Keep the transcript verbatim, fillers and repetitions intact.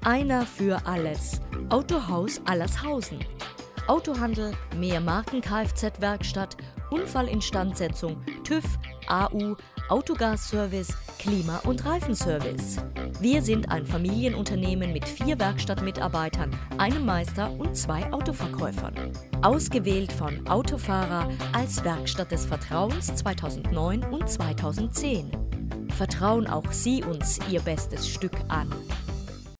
Einer für alles. Autohaus Allershausen. Autohandel, Mehrmarken-Kfz-Werkstatt, Unfallinstandsetzung, TÜV, A U, Autogasservice, Klima- und Reifenservice. Wir sind ein Familienunternehmen mit vier Werkstattmitarbeitern, einem Meister und zwei Autoverkäufern. Ausgewählt von Autofahrer als Werkstatt des Vertrauens zweitausendneun und zweitausendzehn. Vertrauen auch Sie uns Ihr bestes Stück an.